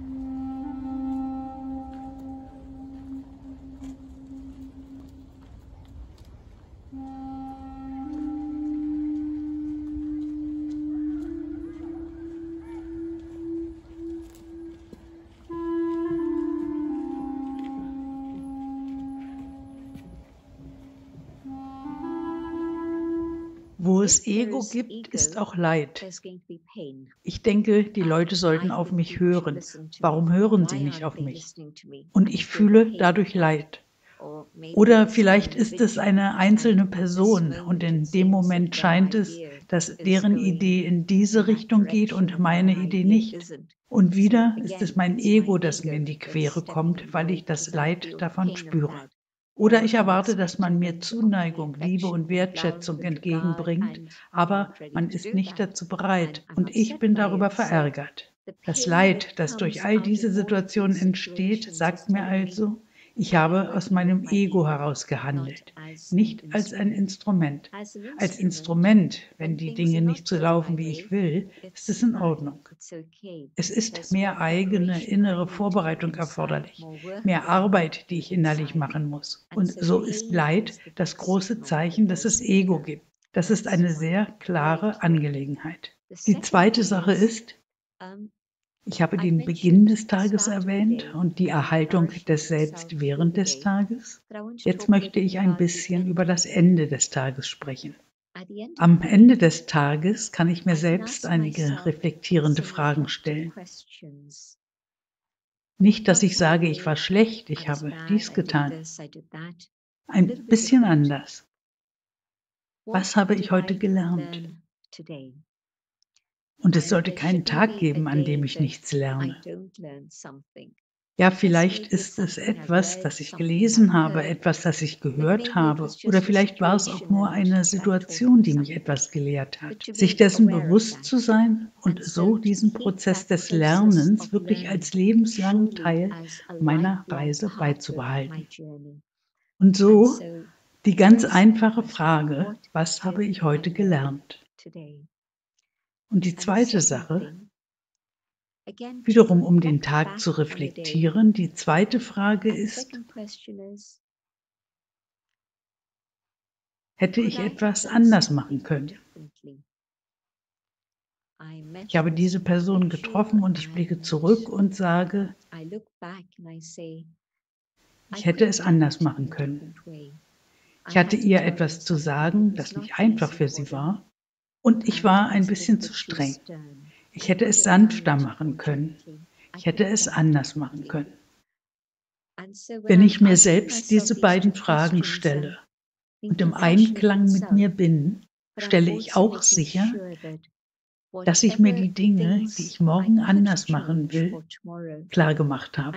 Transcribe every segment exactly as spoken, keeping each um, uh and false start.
Wo es Ego gibt, ist auch Leid. Ich denke, die Leute sollten auf mich hören. Warum hören sie nicht auf mich? Und ich fühle dadurch Leid. Oder vielleicht ist es eine einzelne Person und in dem Moment scheint es, dass deren Idee in diese Richtung geht und meine Idee nicht. Und wieder ist es mein Ego, das mir in die Quere kommt, weil ich das Leid davon spüre. Oder ich erwarte, dass man mir Zuneigung, Liebe und Wertschätzung entgegenbringt, aber man ist nicht dazu bereit und ich bin darüber verärgert. Das Leid, das durch all diese Situationen entsteht, sagt mir also, ich habe aus meinem Ego heraus gehandelt, nicht als ein Instrument. Als Instrument, wenn die Dinge nicht so laufen, wie ich will, ist es in Ordnung. Es ist mehr eigene innere Vorbereitung erforderlich, mehr Arbeit, die ich innerlich machen muss. Und so ist Leid das große Zeichen, dass es Ego gibt. Das ist eine sehr klare Angelegenheit. Die zweite Sache ist, ich habe den Beginn des Tages erwähnt und die Erhaltung des Selbst während des Tages. Jetzt möchte ich ein bisschen über das Ende des Tages sprechen. Am Ende des Tages kann ich mir selbst einige reflektierende Fragen stellen. Nicht, dass ich sage, ich war schlecht, ich habe dies getan. Ein bisschen anders. Was habe ich heute gelernt? Und es sollte keinen Tag geben, an dem ich nichts lerne. Ja, vielleicht ist es etwas, das ich gelesen habe, etwas, das ich gehört habe. Oder vielleicht war es auch nur eine Situation, die mich etwas gelehrt hat. Sich dessen bewusst zu sein und so diesen Prozess des Lernens wirklich als lebenslangen Teil meiner Reise beizubehalten. Und so die ganz einfache Frage, was habe ich heute gelernt? Und die zweite Sache, wiederum um den Tag zu reflektieren, die zweite Frage ist, hätte ich etwas anders machen können? Ich habe diese Person getroffen und ich blicke zurück und sage, ich hätte es anders machen können. Ich hatte ihr etwas zu sagen, das nicht einfach für sie war, und ich war ein bisschen zu streng. Ich hätte es sanfter machen können. Ich hätte es anders machen können. Wenn ich mir selbst diese beiden Fragen stelle und im Einklang mit mir bin, stelle ich auch sicher, dass ich mir die Dinge, die ich morgen anders machen will, klar gemacht habe,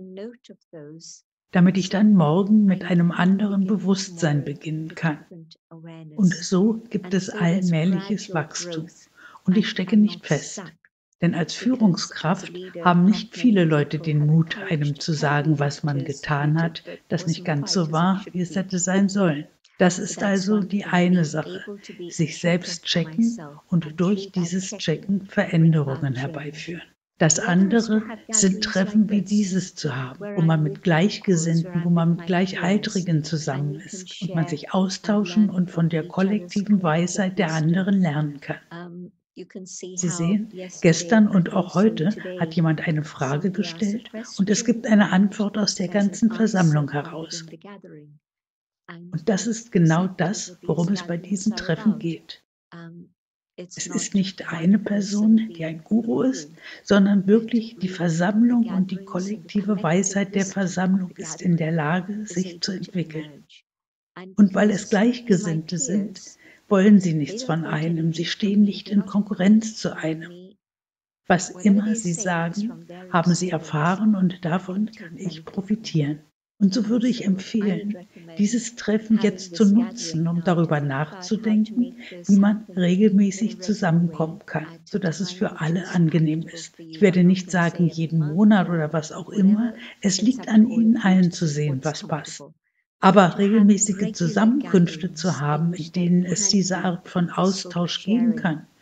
damit ich dann morgen mit einem anderen Bewusstsein beginnen kann. Und so gibt es allmähliches Wachstum. Und ich stecke nicht fest. Denn als Führungskraft haben nicht viele Leute den Mut, einem zu sagen, was man getan hat, das nicht ganz so war, wie es hätte sein sollen. Das ist also die eine Sache, sich selbst checken und durch dieses Checken Veränderungen herbeiführen. Das andere sind Treffen wie dieses zu haben, wo man mit Gleichgesinnten, wo man mit Gleichaltrigen zusammen ist und man sich austauschen und von der kollektiven Weisheit der anderen lernen kann. Sie sehen, gestern und auch heute hat jemand eine Frage gestellt und es gibt eine Antwort aus der ganzen Versammlung heraus. Und das ist genau das, worum es bei diesen Treffen geht. Es ist nicht eine Person, die ein Guru ist, sondern wirklich die Versammlung und die kollektive Weisheit der Versammlung ist in der Lage, sich zu entwickeln. Und weil es Gleichgesinnte sind, wollen sie nichts von einem, sie stehen nicht in Konkurrenz zu einem. Was immer sie sagen, haben sie erfahren und davon kann ich profitieren. Und so würde ich empfehlen, dieses Treffen jetzt zu nutzen, um darüber nachzudenken, wie man regelmäßig zusammenkommen kann, sodass es für alle angenehm ist. Ich werde nicht sagen, jeden Monat oder was auch immer. Es liegt an Ihnen allen zu sehen, was passt. Aber regelmäßige Zusammenkünfte zu haben, in denen es diese Art von Austausch geben kann,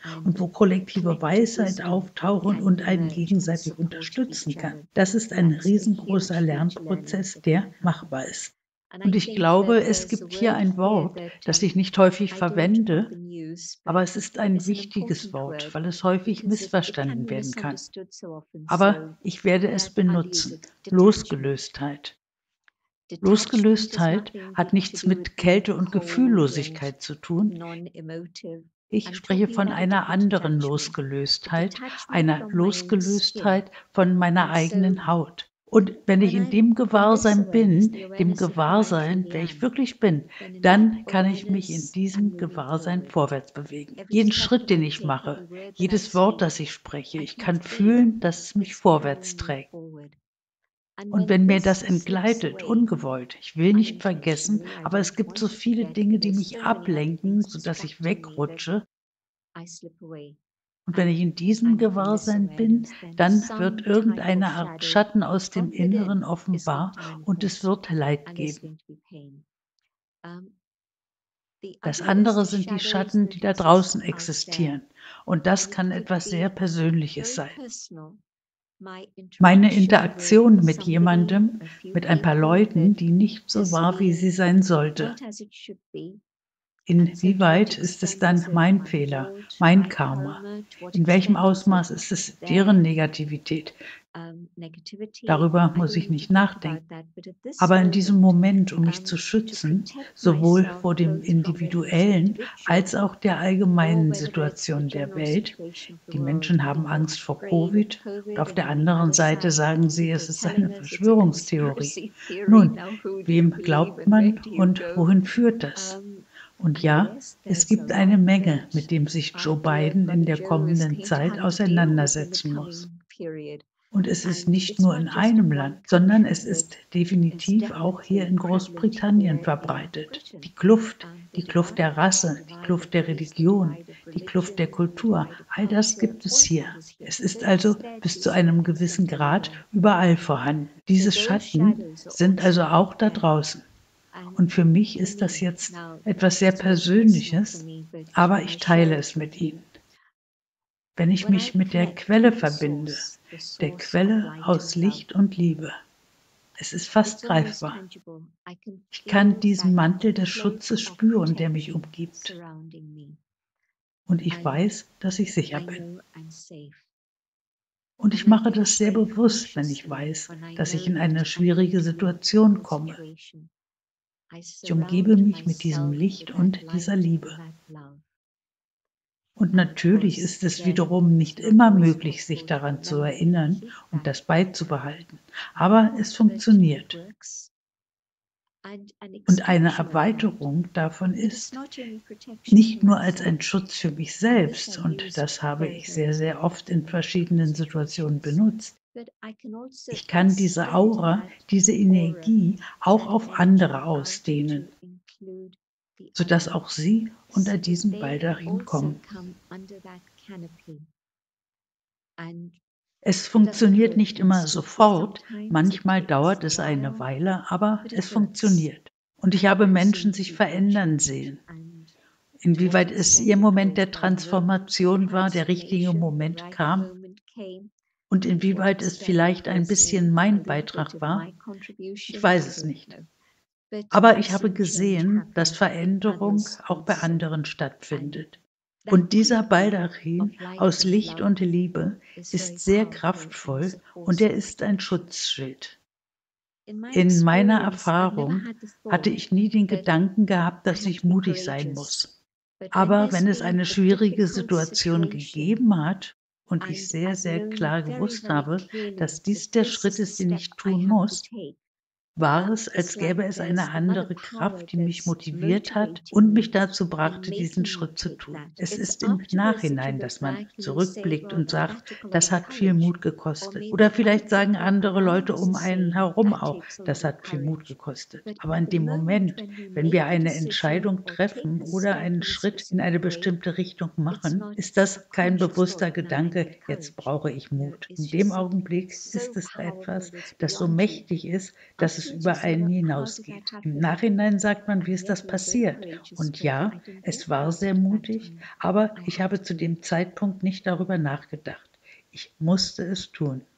und wo kollektive Weisheit auftauchen und einen gegenseitig unterstützen kann. Das ist ein riesengroßer Lernprozess, der machbar ist. Und ich glaube, es gibt hier ein Wort, das ich nicht häufig verwende, aber es ist ein wichtiges Wort, weil es häufig missverstanden werden kann. Aber ich werde es benutzen: Losgelöstheit. Losgelöstheit hat nichts mit Kälte und Gefühllosigkeit zu tun. Ich spreche von einer anderen Losgelöstheit, einer Losgelöstheit von meiner eigenen Haut. Und wenn ich in dem Gewahrsein bin, dem Gewahrsein, wer ich wirklich bin, dann kann ich mich in diesem Gewahrsein vorwärts bewegen. Jeden Schritt, den ich mache, jedes Wort, das ich spreche, ich kann fühlen, dass es mich vorwärts trägt. Und wenn mir das entgleitet, ungewollt, ich will nicht vergessen, aber es gibt so viele Dinge, die mich ablenken, sodass ich wegrutsche. Und wenn ich in diesem Gewahrsein bin, dann wird irgendeine Art Schatten aus dem Inneren offenbar und es wird Leid geben. Das andere sind die Schatten, die da draußen existieren. Und das kann etwas sehr Persönliches sein. Meine Interaktion mit jemandem, mit ein paar Leuten, die nicht so war, wie sie sein sollte. Inwieweit ist es dann mein Fehler, mein Karma? In welchem Ausmaß ist es deren Negativität? Darüber muss ich nicht nachdenken. Aber in diesem Moment, um mich zu schützen, sowohl vor dem individuellen als auch der allgemeinen Situation der Welt. Die Menschen haben Angst vor Covid und auf der anderen Seite sagen sie, es ist eine Verschwörungstheorie. Nun, wem glaubt man und wohin führt das? Und ja, es gibt eine Menge, mit dem sich Joe Biden in der kommenden Zeit auseinandersetzen muss. Und es ist nicht nur in einem Land, sondern es ist definitiv auch hier in Großbritannien verbreitet. Die Kluft, die Kluft der Rasse, die Kluft der Religion, die Kluft der Kultur, all das gibt es hier. Es ist also bis zu einem gewissen Grad überall vorhanden. Diese Schatten sind also auch da draußen. Und für mich ist das jetzt etwas sehr Persönliches, aber ich teile es mit Ihnen. Wenn ich mich mit der Quelle verbinde, der Quelle aus Licht und Liebe, es ist fast greifbar. Ich kann diesen Mantel des Schutzes spüren, der mich umgibt. Und ich weiß, dass ich sicher bin. Und ich mache das sehr bewusst, wenn ich weiß, dass ich in eine schwierige Situation komme. Ich umgebe mich mit diesem Licht und dieser Liebe. Und natürlich ist es wiederum nicht immer möglich, sich daran zu erinnern und das beizubehalten. Aber es funktioniert. Und eine Erweiterung davon ist, nicht nur als ein Schutz für mich selbst, und das habe ich sehr, sehr oft in verschiedenen Situationen benutzt, ich kann diese Aura, diese Energie auch auf andere ausdehnen, sodass auch sie unter diesen Baldachin kommen. Es funktioniert nicht immer sofort, manchmal dauert es eine Weile, aber es funktioniert. Und ich habe Menschen sich verändern sehen. Inwieweit es ihr Moment der Transformation war, der richtige Moment kam, und inwieweit es vielleicht ein bisschen mein Beitrag war, ich weiß es nicht. Aber ich habe gesehen, dass Veränderung auch bei anderen stattfindet. Und dieser Baldachin aus Licht und Liebe ist sehr kraftvoll und er ist ein Schutzschild. In meiner Erfahrung hatte ich nie den Gedanken gehabt, dass ich mutig sein muss. Aber wenn es eine schwierige Situation gegeben hat und ich sehr, sehr klar gewusst habe, dass dies der Schritt ist, den ich tun muss, war es, als gäbe es eine andere Kraft, die mich motiviert hat und mich dazu brachte, diesen Schritt zu tun. Es ist im Nachhinein, dass man zurückblickt und sagt, das hat viel Mut gekostet. Oder vielleicht sagen andere Leute um einen herum auch, das hat viel Mut gekostet. Aber in dem Moment, wenn wir eine Entscheidung treffen oder einen Schritt in eine bestimmte Richtung machen, ist das kein bewusster Gedanke, jetzt brauche ich Mut. In dem Augenblick ist es etwas, das so mächtig ist, dass es es über einen hinausgeht. Im Nachhinein sagt man: „Wie ist das passiert?“ Und ja, es war sehr mutig, aber ich habe zu dem Zeitpunkt nicht darüber nachgedacht. Ich musste es tun.